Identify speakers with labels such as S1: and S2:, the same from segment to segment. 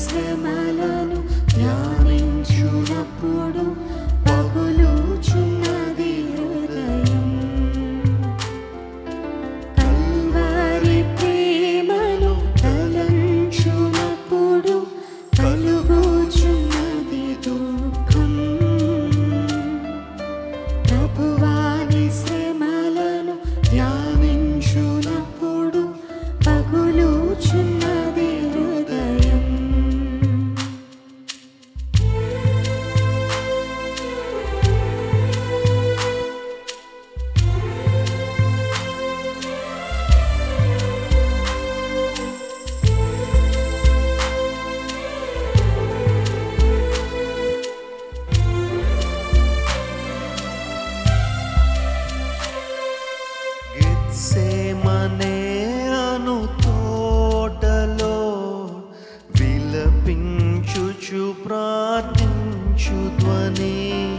S1: శ్రమలను ధ్యానించునప్పుడు పగులుచున్నది హృదయం. కల్వరి ప్రేమను తలంచునప్పుడు కలుగుచున్నది దుఃఖం. ప్రభువాని శ్రమలను ధ్యానించునప్పుడు పగులుచున్నది హృదయం.
S2: గెత్సేమనే అను తోటలో విలపించుచు ప్రార్థించు ధ్వని.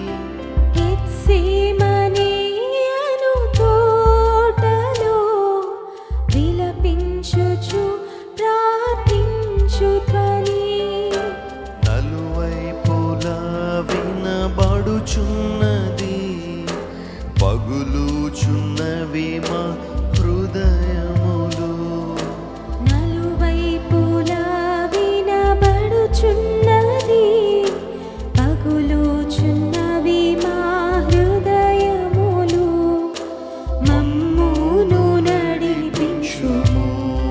S1: గెత్సేమనే అను తోటలో విలపించుచు ప్రార్థించు ధ్వని.
S2: నలువైపులా వినబడుచున్నది పగులుచున్నవి మా హృదయములు.
S1: నలువైపులా వినబడుచున్నది పగులుచున్నవి మా హృదయములు. మమ్మును నడిపించుము.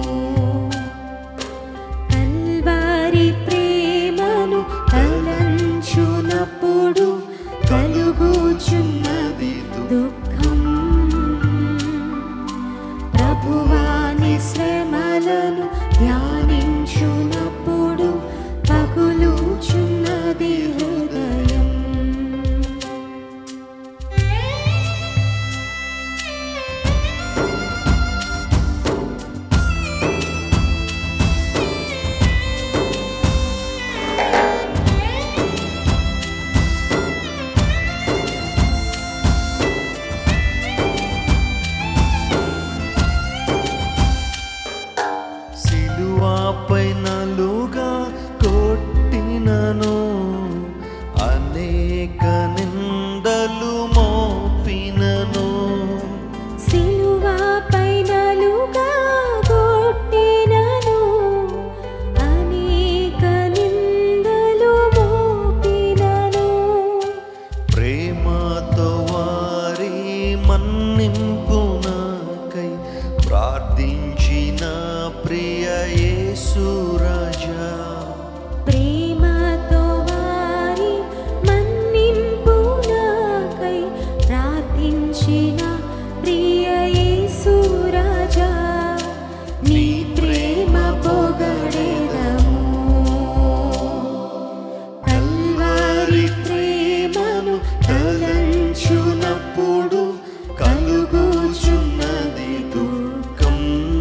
S1: కల్వరి ప్రేమను తలంచునప్పుడు కలుగుచున్నది దుఃఖం. ప్రభువాని శ్రమలను ధ్యానించునప్పుడు పగులుచున్నది హృదయం.
S2: సిలువపై నలుగా కొట్టినను అనేక నిందలు మోపినను.
S1: సిలువపై నలుగా కొట్టినను అనేక నిందలు మోపినను.
S2: ప్రేమతో వారి మన్నింపునకై ప్రార్థించిన ప్రియ యేసు రాజా.
S1: ప్రేమతో వారి మన్నింపునకై ప్రార్థించిన ప్రియ యేసు రాజా. నీ ప్రేమ పొగడెదము. కల్వరి ప్రేమను తలంచునప్పుడు కలుగుచున్నది దుఃఖం.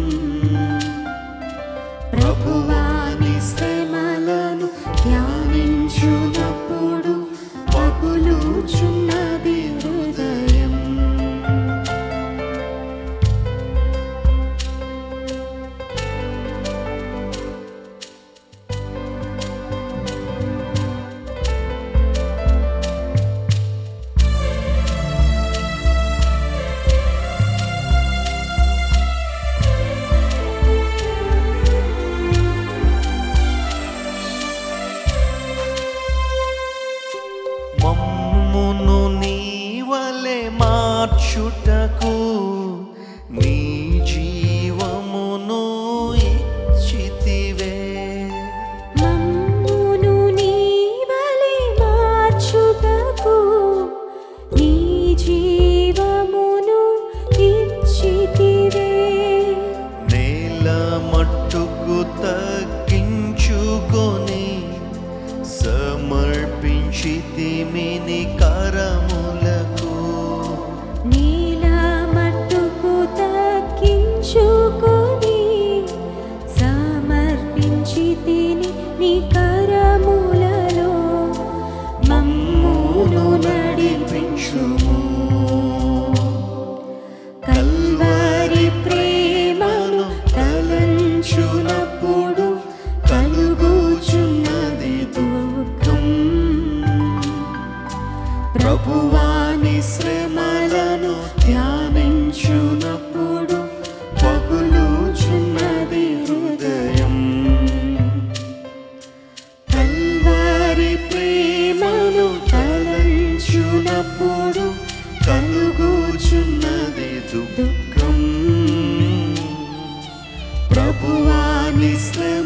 S1: ప్రభువాని శ్రమలను ధ్యానించునప్పుడు పగులుచున్నది హృదయం.
S2: మమ్మును నీ వలె మార్చుటకు నీ జీవమును ఇచ్చితివే.
S1: మమ్మును నీ వలె మార్చుటకు నీ జీవమును ఇచ్చితివే.
S2: నేల మట్టుకు తగ్గించుకొని సమర్పించితిమి నీ కరములకు.
S1: నీల మట్టుకు తగ్గించుకొని సమర్పించితిని నీ కరములలో. మమ్మును నడిపించుము. కల్వరి ప్రేమను తలంచునప్పుడు కలుగుచున్న
S2: దుఃఖం ప్రభువాని శ్రమ